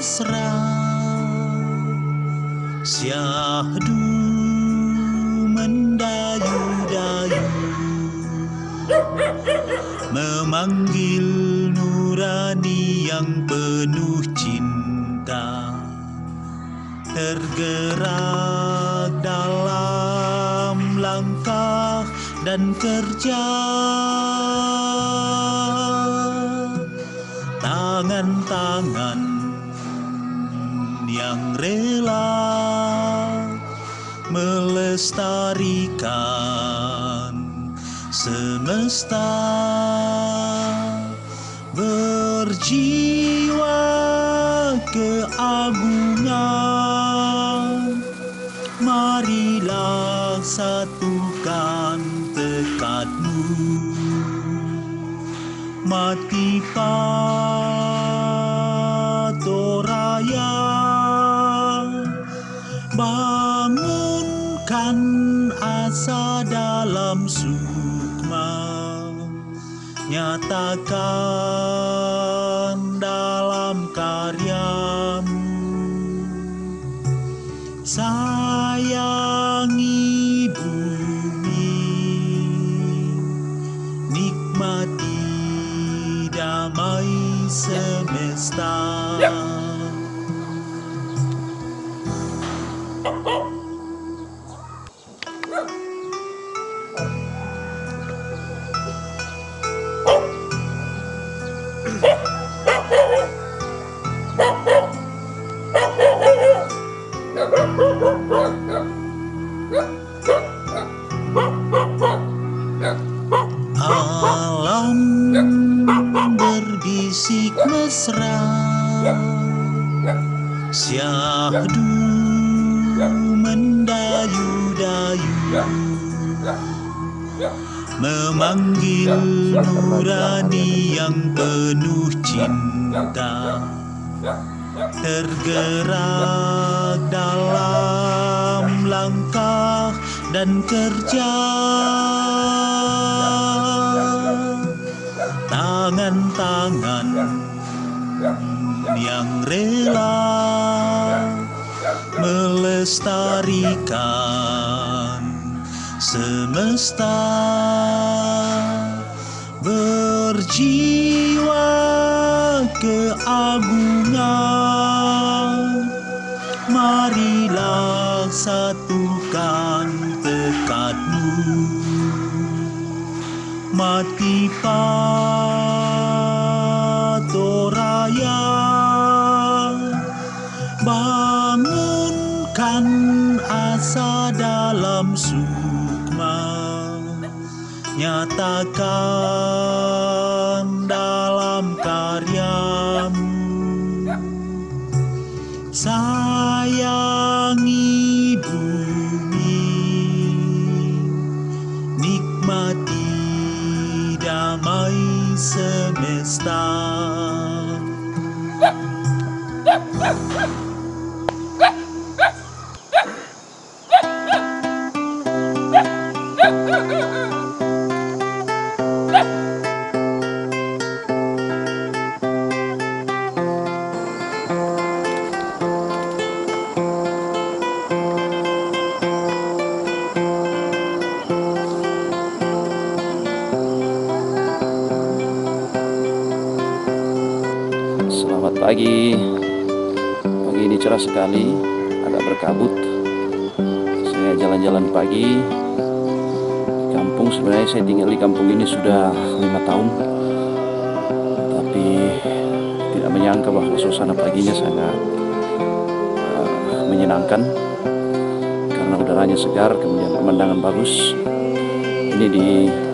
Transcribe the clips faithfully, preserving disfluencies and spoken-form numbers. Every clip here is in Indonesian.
mesra, syahdu mendayu-dayu, memanggil nurani yang penuh cinta, tergerak dalam langkah dan kerja. Tangan-tangan yang rela melestarikan semesta, berjiwa keagungan. Marilah satukan tekadmu, mati patoraya, bangunkan asa dalam sukma, nyatakan dalam karyamu. Sayangi bumi, nikmati damai semesta. Alam berbisik mesra, syahdu mendayu-dayu, memanggil nurani yang penuh cinta, tergerak dalam langkah dan kerja. Tangan-tangan yang rela melestarikan semesta, berjiwa keagungan. Marilah satukan tekadmu, mati patoraya, bangunkan asa dalam sukma, nyatakan dalam karyamu. Sayangi bumi, nikmati damai semesta. Selamat pagi. Pagi ini cerah sekali, agak berkabut. Saya jalan-jalan pagi di kampung. Sebenarnya saya tinggal di kampung ini sudah lima tahun, tapi tidak menyangka bahwa suasana paginya sangat uh, menyenangkan karena udaranya segar, kemudian pemandangan bagus. Ini di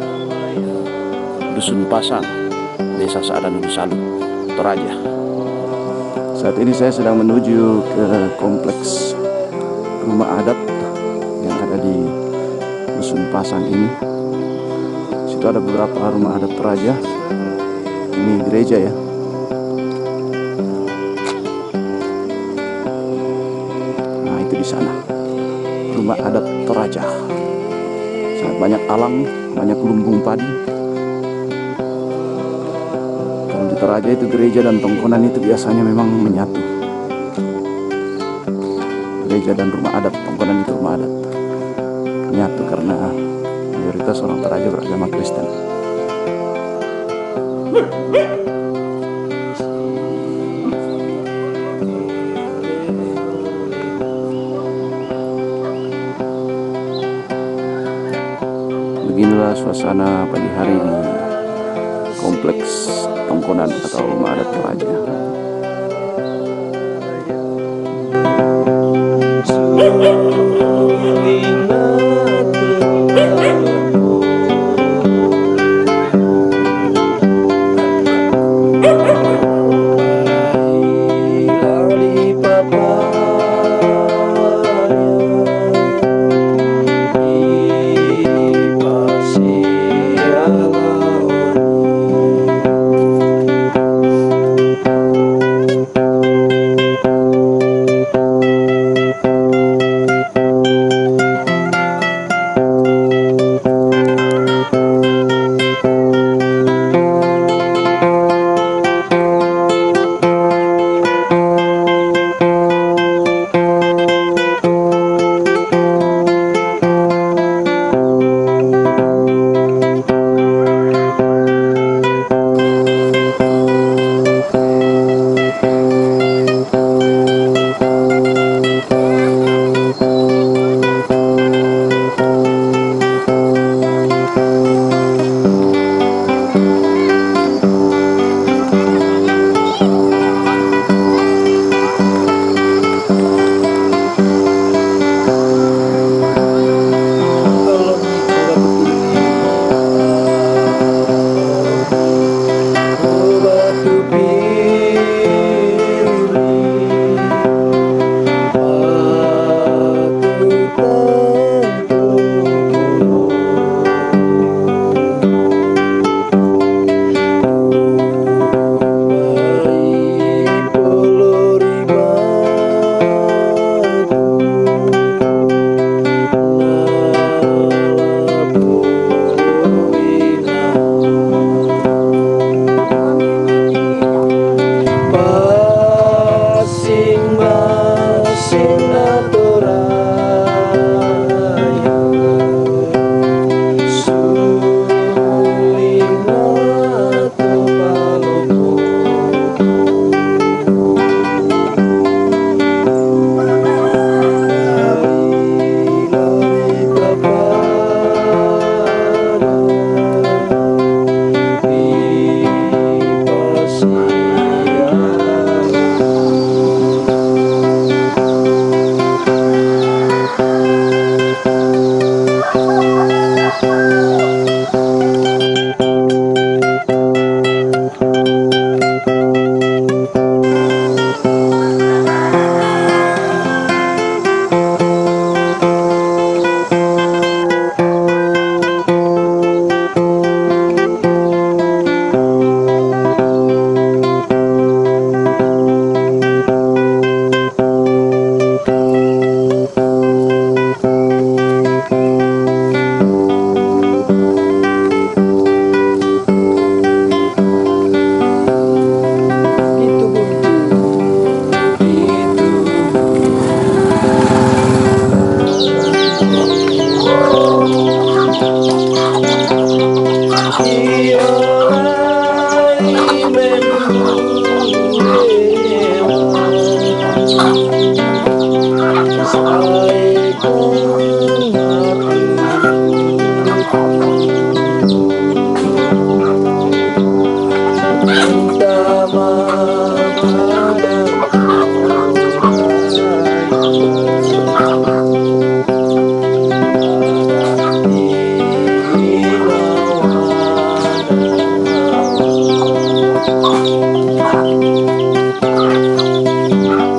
Dusun Pasang, Desa Saadan Dusalu, Toraja. Saat ini saya sedang menuju ke kompleks rumah adat yang ada di Dusun Pasang ini. Situ ada beberapa rumah adat Toraja. Ini gereja ya. Nah, itu di sana rumah adat Toraja. Sangat banyak alam, banyak lumbung padi. Toraja itu gereja dan tongkonan itu biasanya memang menyatu. gereja dan rumah adat. Tongkonan itu rumah adat menyatu karena mayoritas orang Toraja beragama Kristen. Beginilah suasana pagi hari di kompleks Tongkonan atau rumah adat Toraja.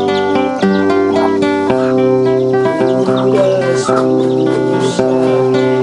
Susah